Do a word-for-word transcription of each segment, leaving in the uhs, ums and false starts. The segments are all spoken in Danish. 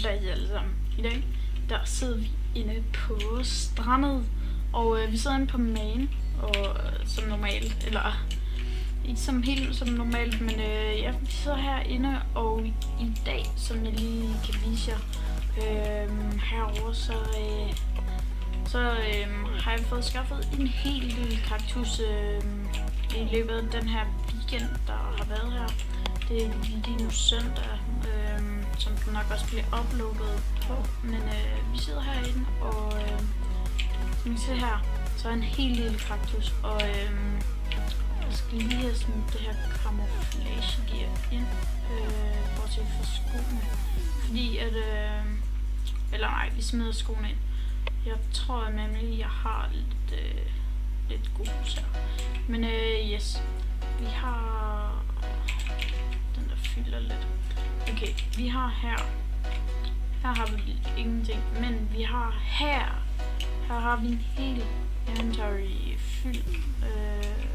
Goddag alle sammen. I dag der sidder vi inde på strandet, og øh, vi sidder inde på main, og øh, som normalt, eller ikke som helt som normalt, men øh, ja, vi sidder herinde, og i, i dag, som jeg lige kan vise jer, øh, herovre, så, øh, så øh, har jeg fået skaffet en helt lille kaktus øh, i løbet af den her weekend, der har været her. Det er lige nu søndag, øh, som den nok også bliver uploadet på, men øh, vi sidder herinde, og øh, som I ser her, så er en helt lille kaktus, og øh, jeg skal lige have sådan det her camouflage gear ind, øh, bortset fra skoene, fordi at, øh, eller nej, vi smider skoene ind. Jeg tror nemlig, jeg har lidt, øh, lidt grus her, men øh, yes, vi har den der fylder lidt. Okay, vi har her, her har vi ingenting, men vi har her, her har vi en hel inventory fyldt, øh,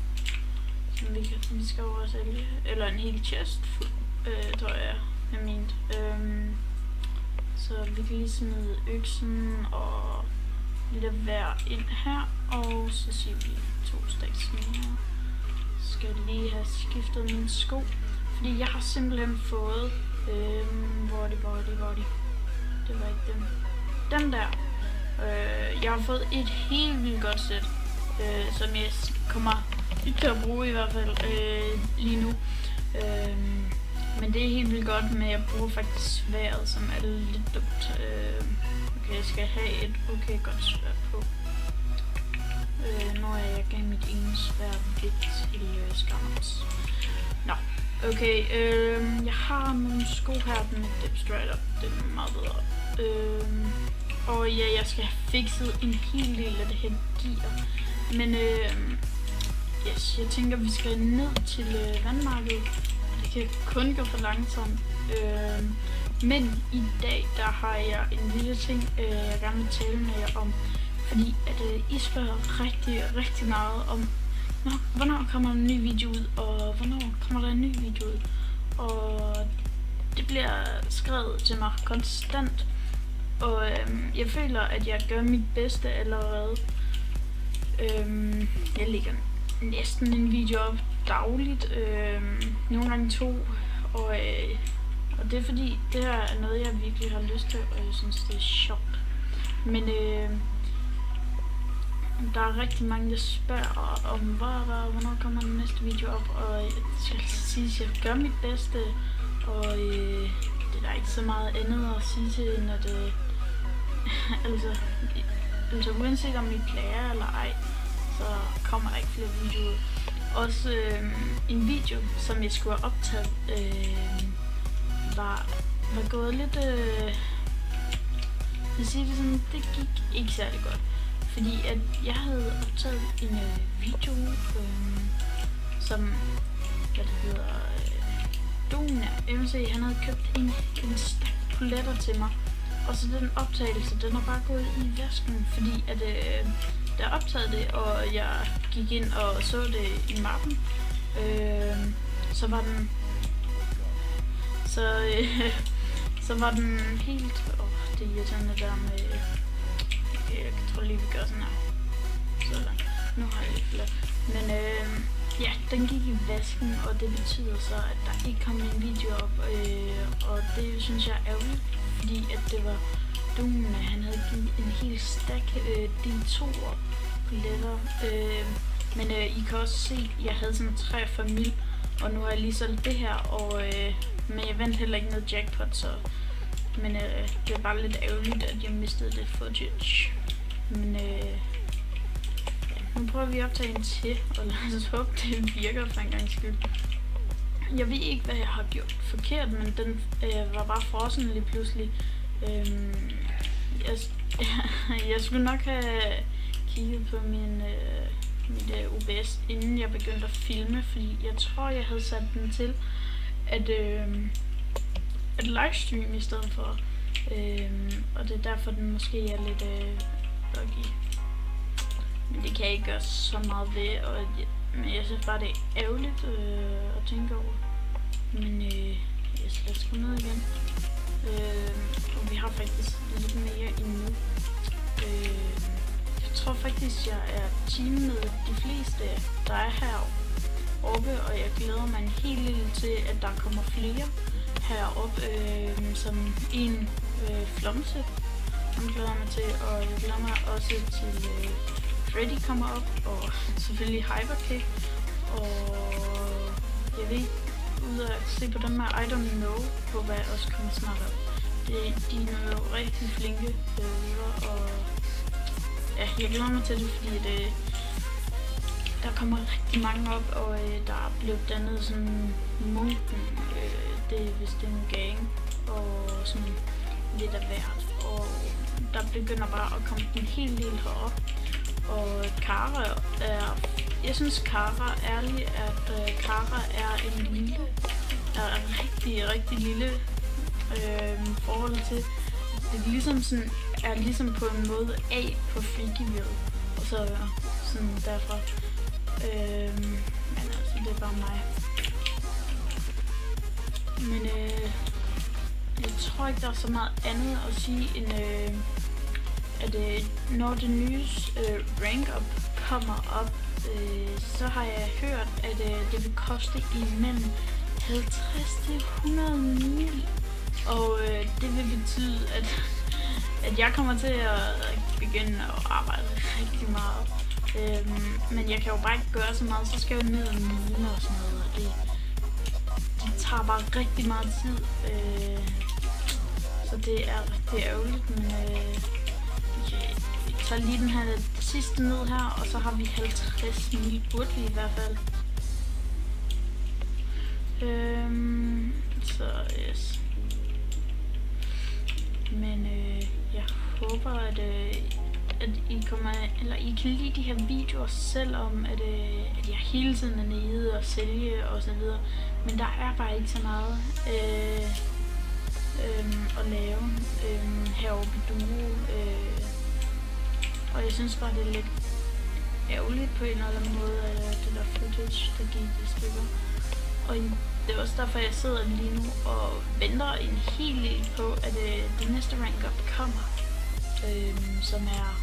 som vi, kan, vi skal over sælge, eller en hel chest fuld, øh, tror jeg, jeg mente. Øh, så vi kan lige smide øksen og lidt af hver ind her, og så siger vi to stacks mere. Så skal jeg lige have skiftet mine sko, fordi jeg har simpelthen fået, øhm, hvor er det, hvor er det, hvor er det, det var ikke den, den der, øh, jeg har fået et helt vildt godt sæt, øh, som jeg kommer ikke til at bruge i hvert fald, øh, lige nu, øh, men det er helt vildt godt, men jeg bruger faktisk sværet, som er lidt dumt, øh, okay, jeg skal have et okay godt sværd på, øh, når jeg gav mit ene sværd lidt til øh, Skarmers. Nå. Okay, øh, jeg har nogle sko her, den er straight up, det er meget bedre. Øh, og ja, jeg skal have fikset en hel del af det her gear. Men øh, yes, jeg tænker, vi skal ned til øh, vandmarkedet. Det kan kun gå for langsomt. Øh, men i dag, der har jeg en lille ting, øh, jeg gerne vil tale med jer om. Fordi at øh, I spørger rigtig, rigtig meget om, Nå, hvornår kommer en ny video ud, og hvornår kommer der en ny video ud, og det bliver skrevet til mig konstant, og øhm, jeg føler, at jeg gør mit bedste allerede. Øhm, jeg lægger næsten en video op dagligt, øhm, nogle gange to, og, øh, og det er fordi, det her er noget, jeg virkelig har lyst til, og jeg synes, det er sjovt. Men øh, der er rigtig mange, der spørger om, hvor, hvor, hvornår kommer den næste video op, og jeg skal sige, at jeg gør mit bedste, og øh, det er der ikke så meget andet at sige til, end at øh, altså, altså uanset om I klager eller ej, så kommer der ikke flere videoer. Også øh, en video, som jeg skulle have optaget, øh, var, var gået lidt, øh, jeg siger det sådan, det gik ikke særlig godt. Fordi at jeg havde optaget en øh, video, øh, som, hvad det hedder, øh, Duna M C, han havde købt en, en stak poletter til mig. Og så den optagelse, den har bare gået i vasken, fordi at, øh, der optagede det, og jeg gik ind og så det i mappen, øh, så var den, så, øh, så var den helt, åh, oh, det er irriterende der med, jeg tror lige, vi gør sådan her. Sådan. Nu har jeg lidt flere. Men øh, ja, den gik i vasken, og det betyder så, at der ikke kom en video op. Øh, og det synes jeg er ærgerligt, fordi at det var Dune, han havde givet en hel stack øh, D to'er poletter. Øh, men øh, I kan også se, at jeg havde sådan treogfyrre mil, og nu har jeg lige solgt det her, og, øh, men jeg vandt heller ikke noget jackpot, så men øh, det er bare lidt ærgerligt, at jeg mistede lidt footage. Men øh, ja, nu prøver vi at optage en til, og lad os håbe, det virker for en gang skyld. Jeg ved ikke, hvad jeg har gjort forkert, men den øh, var bare frossen lige pludselig. Øhm, jeg, jeg skulle nok have kigget på min, øh, mit øh, O B S, inden jeg begyndte at filme, fordi jeg tror, jeg havde sat den til, at øh, et livestream i stedet for, øhm, og det er derfor den måske er lidt øh, buggy. Men det kan jeg ikke gøre så meget ved, og jeg, men jeg synes bare det er ærgerligt øh, at tænke over. Men øh, yes, lad os gå ned igen. Øh, faktisk lidt mere endnu. Øh, jeg tror faktisk, jeg er team med de fleste, der er heroppe, og jeg glæder mig en hel del til, at der kommer flere heroppe, øh, som en øh, Flomse, som glæder mig til, og jeg glæder mig også til øh, Freddy kommer op, og selvfølgelig Hyperkick, og jeg ved, ud af at se på dem her I Don't Know, på hvad jeg også kommer snart op. Det, de er jo rigtig flinke øh, og ja, jeg glæder mig til det, fordi det, der kommer rigtig mange op, og øh, der er blevet dannet sådan munken, øh, det er vist en gang, og sådan lidt af hvert, og der begynder bare at komme en hel del herop, og Kara er, jeg synes Kara ærligt, at øh, Kara er en lille, er en rigtig, rigtig lille øh, forhold til, det er ligesom sådan, er ligesom på en måde A på Freakyville, og så sådan derfra. Øh, men altså, det er bare mig. Men øh, jeg tror ikke, der er så meget andet at sige, end øh, at øh, når det nye øh, rank-up kommer op, øh, så har jeg hørt, at øh, det vil koste imellem halvtreds til hundrede mil. Og øh, det vil betyde, at, at jeg kommer til at begynde at arbejde rigtig meget. Øhm, men jeg kan jo bare ikke gøre så meget, så skal jeg ned og mine og sådan noget. Og det, det tager bare rigtig meget tid. Øh, så det er rigtig ærgerligt, men øh, okay, vi tager lige den her sidste ned her, og så har vi halvtreds mil, burde vi i hvert fald. Øhm, så yes. Men øh, jeg håber, at, øh, at I kommer, eller I kan lide de her videoer, selvom at, øh, at jeg hele tiden er nede og sælge og så videre. Men der er bare ikke så meget øh, øh, at lave øh, heroppe på Duo. Øh, og jeg synes bare, det er lidt ærgerligt på en eller anden måde, at det der footage, der gik i stykker. Og det er også derfor, jeg sidder lige nu og venter en hel del på, at øh, det næste rank-up kommer, øh, som er...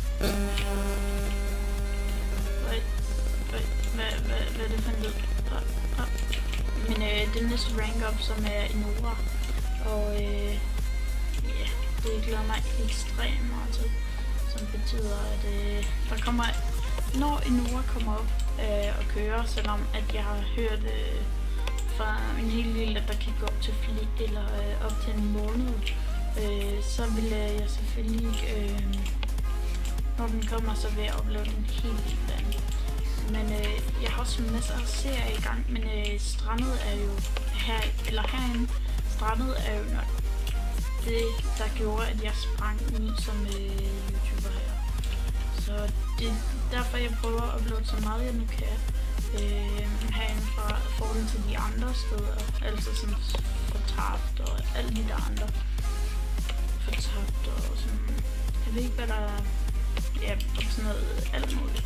Wait, wait, hvad, hvad, hvad er det for en lyd? Ah, ah. Men øh, det næste rank-up, som er Inora, og øh, yeah, det glæder mig ekstremt meget til, som betyder, at øh, der kommer, når Inora kommer op øh, og kører, selvom at jeg har hørt øh, fra en hel del, at der kan gå op til flere, eller øh, op til en måned, øh, så vil øh, jeg selvfølgelig, øh, når den kommer, så vil jeg uploade en hel del anden. Men øh, jeg har også masser af serier i gang, men øh, Strandet er jo her, eller herinde, Strandet er jo nok det, der gjorde, at jeg sprang ud som øh, YouTuber her. Så det er derfor, jeg prøver at uploade så meget jeg nu kan øh, herinde fra forhold til de andre steder. Altså sådan Fortabt og alle de der andre. Fortabt og sådan, jeg ved ikke hvad der er, ja, sådan noget, alt muligt.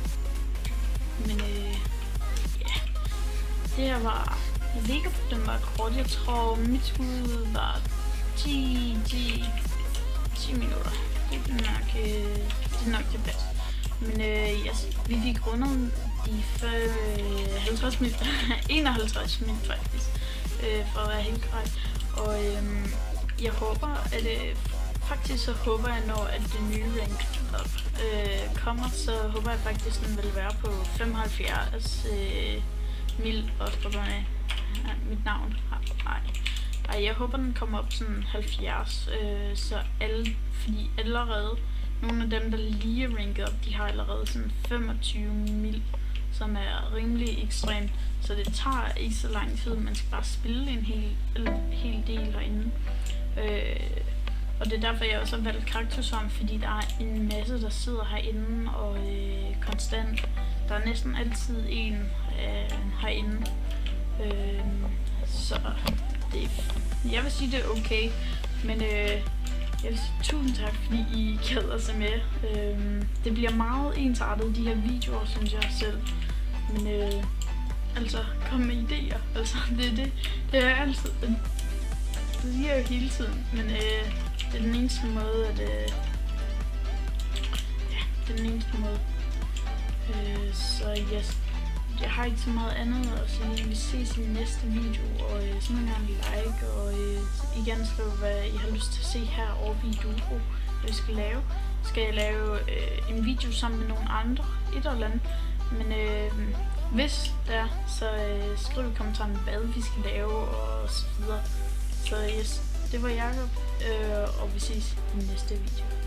Men øh, ja, det her var, jeg ved ikke om den var kort, jeg tror mit skud var ti minutter. Det er nok, øh, det er nok det bedste. Men øh, yes, vi fik rundet de øh, halvtreds minutter, enoghalvtreds minutter faktisk, øh, for at være helt korrekt. Og øh, jeg håber, at øh, faktisk så håber jeg, når at det nye rank up øh, kommer, så håber jeg faktisk, den vil være på femoghalvfjerds øh, mil, også på grund af ja, mit navn. Nej. Ej, jeg håber, den kommer op sådan halvfjerds, øh, så alle, fordi allerede nogle af dem, der lige er ranket op, de har allerede sådan femogtyve mil, som er rimelig ekstremt. Så det tager ikke så lang tid, man skal bare spille en hel, en hel del herinde. Øh, og det er derfor, jeg også har valgt Kaktusom, fordi der er en masse, der sidder herinde og øh, konstant. Der er næsten altid en øh, herinde. Øh, så det, jeg vil sige, det er okay, men øh, jeg vil sige tusind tak, fordi I gad at se med. Øh, det bliver meget ensartet, de her videoer, synes jeg selv. Men øh, altså, kom med idéer. Altså, det er det. Det er altid. Det siger jeg jo hele tiden. Men øh, det er den eneste måde, at... Øh, ja, det er den eneste måde. Øh, så yes, jeg har ikke så meget andet at sige. Vi ses i næste video, og øh, så må gerne like, og øh, igen skriv, hvad I har lyst til at se her over Viduro, hvad vi skal lave. Skal jeg lave øh, en video sammen med nogle andre, et eller andet. Men øh, hvis det er, så øh, skriv i kommentaren, hvad vi skal lave, og så videre. Så yes, det var Jacob, øh, og vi ses i næste video.